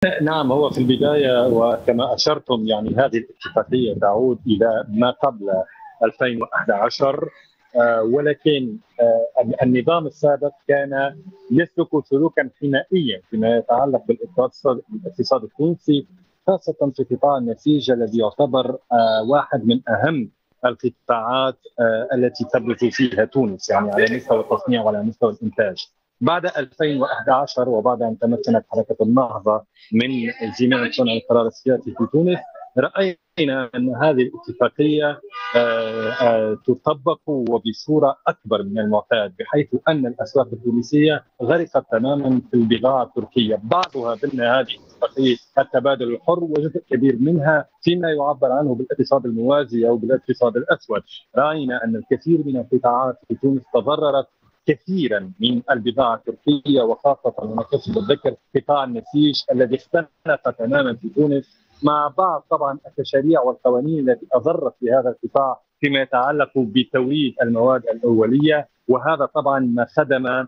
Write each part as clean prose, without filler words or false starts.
نعم، هو في البداية وكما أشرتم يعني هذه الاتفاقية تعود إلى ما قبل 2011. ولكن النظام السابق كان يسلك سلوكا حمائيا فيما يتعلق بالاقتصاد التونسي، خاصة في قطاع النسيج الذي يعتبر واحد من أهم القطاعات التي تبرز فيها تونس، يعني على مستوى التصنيع وعلى مستوى الإنتاج. بعد 2011 وبعد أن تمكنت حركة النهضة من جميع صنع القرار السياسي في تونس، رأينا أن هذه الاتفاقية تطبق وبصورة أكبر من المعتاد، بحيث أن الأسواق التونسية غرقت تماما في البضاعة التركية، بعضها ضمن هذه اتفاقية التبادل الحر وجزء كبير منها فيما يعبر عنه بالاقتصاد الموازي أو بالاقتصاد الأسود. رأينا أن الكثير من القطاعات في تونس تضررت كثيرا من البضاعه التركيه، وخاصه ونقصد الذكر قطاع النسيج الذي اختلف تماما في تونس، مع بعض طبعا التشريع والقوانين التي اضرت بهذا القطاع فيما يتعلق بتوريد المواد الاوليه، وهذا طبعا ما خدم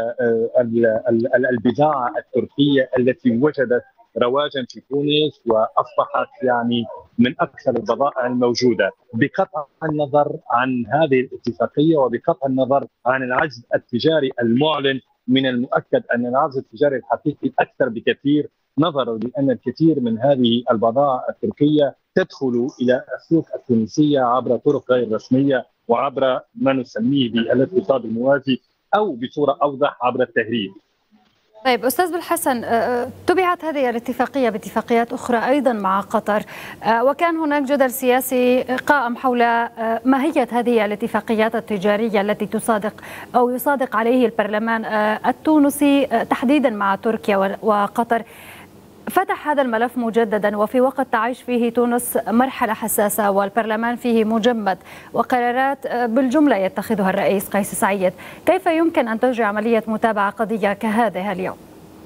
البضاعه التركيه التي وجدت رواجا في تونس واصبحت يعني من اكثر البضائع الموجوده. بقطع النظر عن هذه الاتفاقيه وبقطع النظر عن العجز التجاري المعلن، من المؤكد ان العجز التجاري الحقيقي اكثر بكثير، نظرا لان الكثير من هذه البضائع التركيه تدخل الى السوق التونسيه عبر طرق غير رسميه وعبر ما نسميه بالاقتصاد الموازي، او بصوره اوضح عبر التهريب. طيب أستاذ بالحسن، تبعت هذه الاتفاقية باتفاقيات أخرى أيضا مع قطر، وكان هناك جدل سياسي قائم حول ماهية هذه الاتفاقيات التجارية التي تصادق أو يصادق عليه البرلمان التونسي تحديدا مع تركيا وقطر. فتح هذا الملف مجددا وفي وقت تعيش فيه تونس مرحلة حساسة والبرلمان فيه مجمد وقرارات بالجملة يتخذها الرئيس قيس سعيد. كيف يمكن أن تجري عملية متابعة قضية كهذه اليوم؟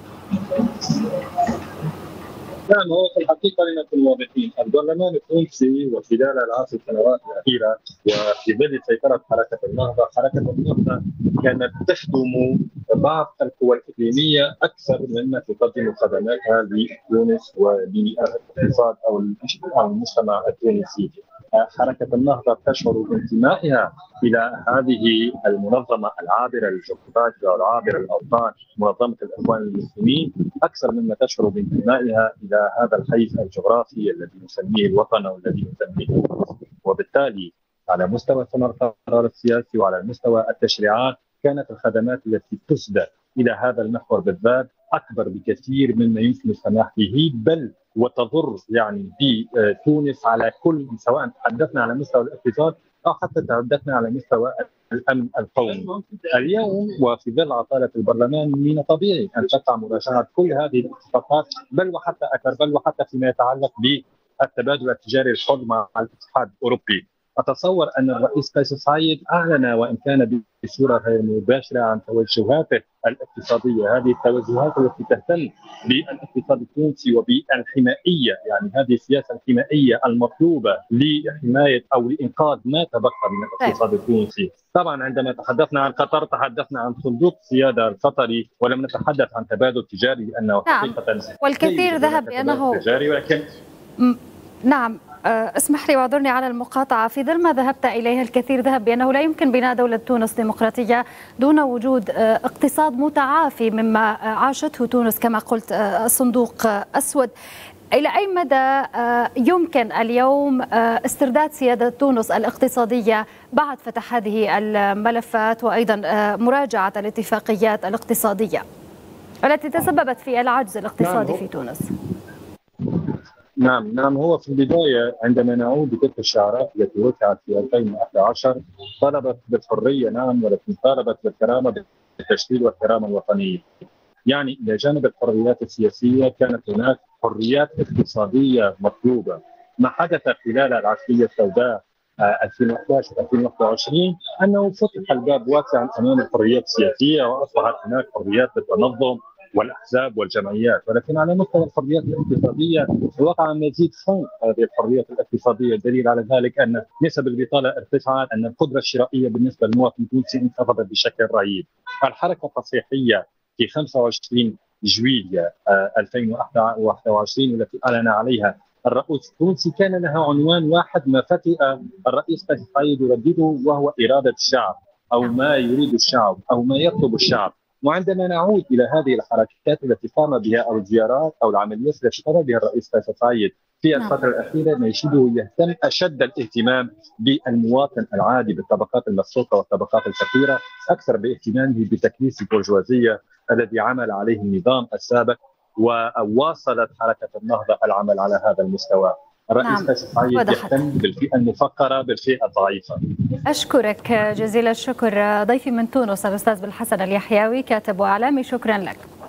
نعم، هو في الحقيقة لنكون واضحين، البرلمان التونسي وخلال العشر سنوات الأخيرة وفي ظل سيطرة حركة النهضة كانت تخدم بعض القوى الإقليمية أكثر مما تقدم خدماتها لتونس وللاقتصاد أو المجتمع التونسي. حركة النهضة تشعر بانتمائها إلى هذه المنظمة العابرة للجغرافيا والعابرة للأوطان، منظمة الإخوان المسلمين، أكثر مما تشعر بانتمائها إلى هذا الحيز الجغرافي الذي نسميه الوطن أو الذي نسميه. وبالتالي على مستوى صنع القرار السياسي وعلى مستوى التشريعات كانت الخدمات التي تسدى إلى هذا المحور بالذات أكبر بكثير مما يمكن السماح به، بل وتضر يعني بتونس على كل، سواء تحدثنا على مستوى الاقتصاد او حتى تحدثنا على مستوى الامن القومي. اليوم وفي ظل عطاله البرلمان من الطبيعي ان تقع مراجعه كل هذه الاتفاقات، بل وحتى اكثر، بل وحتى فيما يتعلق بالتبادل التجاري الحر مع الاتحاد الاوروبي. اتصور ان الرئيس قيس سعيد اعلن وان كان بصوره غير مباشره عن توجهاته الاقتصاديه، هذه التوجهات التي تهتم بالاقتصاد التونسي وبالحمائيه، يعني هذه السياسه الحمائيه المطلوبه لحمايه او لانقاذ ما تبقى من الاقتصاد التونسي. طبعا عندما تحدثنا عن قطر تحدثنا عن صندوق السياده القطري ولم نتحدث عن تبادل تجاري، لانه حقيقه والكثير ذهب بانه تجاري، ولكن نعم اسمح لي واعذرني على المقاطعة. في ظل ما ذهبت إليه الكثير ذهب بأنه لا يمكن بناء دولة تونس ديمقراطية دون وجود اقتصاد متعافي مما عاشته تونس كما قلت صندوق أسود. إلى أي مدى يمكن اليوم استرداد سيادة تونس الاقتصادية بعد فتح هذه الملفات وأيضا مراجعة الاتفاقيات الاقتصادية التي تسببت في العجز الاقتصادي في تونس؟ نعم، هو في البداية عندما نعود لتلك الشعارات التي رفعت في 2011 طلبت بالحرية، نعم، ولكن طالبت بالكرامة، بالتشكيل والكرامة الوطنية. يعني إلى جانب الحريات السياسية كانت هناك حريات اقتصادية مطلوبة. ما حدث خلال العشرية السوداء 2011-2021 أنه فتح الباب واسعا أمام الحريات السياسية وأصبحت هناك حريات للتنظم والاحزاب والجمعيات، ولكن على مستوى الحريات الاقتصاديه وقع مزيد خنق هذه الحريات الاقتصاديه. الدليل على ذلك ان نسب البطاله ارتفعت، ان القدره الشرائيه بالنسبه للمواطن التونسي انخفضت بشكل رهيب. الحركه التصحيحيه في 25 جويليا 2021 والتي أعلن عليها الرئيس التونسي كان لها عنوان واحد: ما فتئ الرئيس قيس سعيد يردده، وهو إرادة الشعب، أو ما يريد الشعب، أو ما يطلب الشعب. وعندما نعود إلى هذه الحركات التي قام بها أو الزيارات أو العمليات التي قام بها الرئيس قيس سعيد في الفترة الأخيرة، نجده يهتم أشد الاهتمام بالمواطن العادي، بالطبقات المبسوطة والطبقات الفقيرة، أكثر باهتمامه بتكريس البرجوازية الذي عمل عليه النظام السابق. وواصلت حركة النهضة العمل على هذا المستوى. الرئيس قيس سعيد يهتم بالفئة المفقرة، بالفئة الضعيفة. أشكرك جزيل الشكر ضيفي من تونس الأستاذ بالحسن اليحيوي، كاتب وإعلامي. شكرا لك.